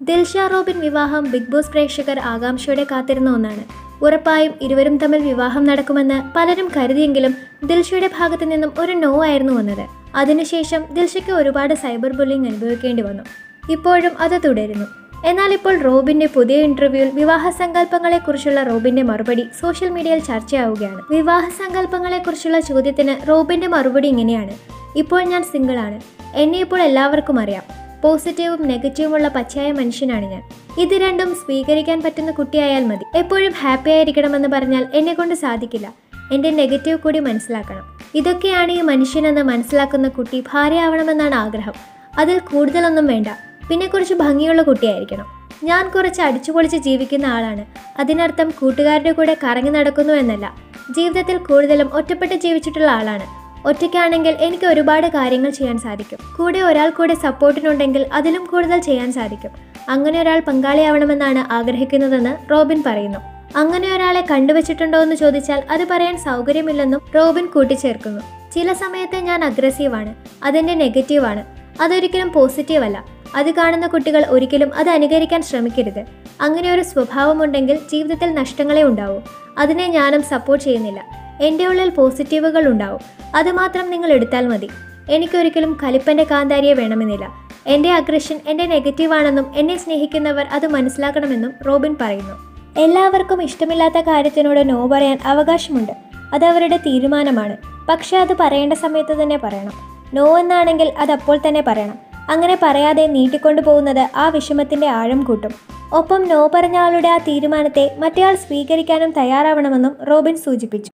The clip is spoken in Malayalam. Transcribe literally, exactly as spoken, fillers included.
ദിൽഷ റോബിൻ വിവാഹം ബിഗ് ബോസ് പ്രേക്ഷകർ ആകാംക്ഷയോടെ കാത്തിരുന്ന ഒന്നാണ്. ഉറപ്പായും ഇരുവരും തമ്മിൽ വിവാഹം നടക്കുമെന്ന് പലരും കരുതിയെങ്കിലും ദിൽഷയുടെ ഭാഗത്തു നിന്നും ഒരു നോ ആയിരുന്നു വന്നത്. അതിനുശേഷം ദിൽഷയ്ക്ക് ഒരുപാട് സൈബർ ബുള്ളിംഗ് അനുഭവിക്കേണ്ടി വന്നു. ഇപ്പോഴും അത് തുടരുന്നു. എന്നാൽ ഇപ്പോൾ റോബിന്റെ പുതിയ ഇന്റർവ്യൂവിൽ വിവാഹ സങ്കല്പങ്ങളെക്കുറിച്ചുള്ള റോബിന്റെ മറുപടി സോഷ്യൽ മീഡിയയിൽ ചർച്ചയാവുകയാണ്. വിവാഹ സങ്കല്പങ്ങളെക്കുറിച്ചുള്ള ചോദ്യത്തിന് റോബിന്റെ മറുപടി ഇങ്ങനെയാണ്: ഇപ്പോൾ ഞാൻ സിംഗിളാണ്. എന്നെ ഇപ്പോൾ എല്ലാവർക്കും അറിയാം. പോസിറ്റീവും നെഗറ്റീവുമുള്ള പച്ചയായ മനുഷ്യനാണ് ഞാൻ. ഇത് രണ്ടും സ്വീകരിക്കാൻ പറ്റുന്ന കുട്ടിയായാൽ മതി. എപ്പോഴും ഹാപ്പി ആയിരിക്കണമെന്ന് പറഞ്ഞാൽ എന്നെ കൊണ്ട് സാധിക്കില്ല. എൻ്റെ നെഗറ്റീവ് കൂടി മനസ്സിലാക്കണം. ഇതൊക്കെയാണ് ഈ മനുഷ്യനെന്ന് മനസ്സിലാക്കുന്ന കുട്ടി ഭാര്യയാവണമെന്നാണ് ആഗ്രഹം. അതിൽ കൂടുതലൊന്നും വേണ്ട. പിന്നെ കുറച്ച് ഭംഗിയുള്ള കുട്ടിയായിരിക്കണം. ഞാൻ കുറച്ച് അടിച്ചുപൊളിച്ച് ജീവിക്കുന്ന ആളാണ്. അതിനർത്ഥം കൂട്ടുകാരുടെ കൂടെ കറങ്ങി നടക്കുന്നു എന്നല്ല. ജീവിതത്തിൽ കൂടുതലും ഒറ്റപ്പെട്ട് ജീവിച്ചിട്ടുള്ള ആളാണ്. ഒറ്റയ്ക്കാണെങ്കിൽ എനിക്ക് ഒരുപാട് കാര്യങ്ങൾ ചെയ്യാൻ സാധിക്കും. കൂടെ ഒരാൾ കൂടെ സപ്പോർട്ടിനുണ്ടെങ്കിൽ അതിലും കൂടുതൽ ചെയ്യാൻ സാധിക്കും. അങ്ങനെ ഒരാൾ പങ്കാളിയാവണമെന്നാണ് ആഗ്രഹിക്കുന്നതെന്ന് റോബിൻ പറയുന്നു. അങ്ങനെ ഒരാളെ കണ്ടുവച്ചിട്ടുണ്ടോ എന്ന് ചോദിച്ചാൽ അത് പറയാൻ സൗകര്യമില്ലെന്നും റോബിൻ കൂട്ടിച്ചേർക്കുന്നു. ചില സമയത്ത് ഞാൻ അഗ്രസീവാണ്. അതെൻ്റെ നെഗറ്റീവാണ്. അതൊരിക്കലും പോസിറ്റീവ് അല്ല. അത് കാണുന്ന കുട്ടികൾ ഒരിക്കലും അത് അനുകരിക്കാൻ ശ്രമിക്കരുത്. അങ്ങനെ ഒരു സ്വഭാവമുണ്ടെങ്കിൽ ജീവിതത്തിൽ നഷ്ടങ്ങളെ ഉണ്ടാവൂ. അതിനെ ഞാനും സപ്പോർട്ട് ചെയ്യുന്നില്ല. എൻ്റെ ഉള്ളിൽ പോസിറ്റീവുകൾ ഉണ്ടാവും. അതുമാത്രം നിങ്ങൾ എടുത്താൽ മതി. എനിക്കൊരിക്കലും കലിപ്പൻ്റെ കാന്താരിയെ വേണമെന്നില്ല. എൻ്റെ അഗ്രഷൻ എൻ്റെ നെഗറ്റീവാണെന്നും എന്നെ സ്നേഹിക്കുന്നവർ അത് മനസ്സിലാക്കണമെന്നും റോബിൻ പറയുന്നു. എല്ലാവർക്കും ഇഷ്ടമില്ലാത്ത കാര്യത്തിനോട് നോ പറയാൻ അവകാശമുണ്ട്. അത് അവരുടെ തീരുമാനമാണ്. പക്ഷേ അത് പറയേണ്ട സമയത്ത് തന്നെ പറയണം. നോ എന്നാണെങ്കിൽ അത് അപ്പോൾ തന്നെ പറയണം. അങ്ങനെ പറയാതെ നീട്ടിക്കൊണ്ടു പോകുന്നത് ആ വിഷമത്തിൻ്റെ ആഴം കൂട്ടും. ഒപ്പം നോ പറഞ്ഞ ആളുടെ ആ തീരുമാനത്തെ മറ്റേയാൾ സ്വീകരിക്കാനും തയ്യാറാവണമെന്നും റോബിൻ സൂചിപ്പിച്ചു.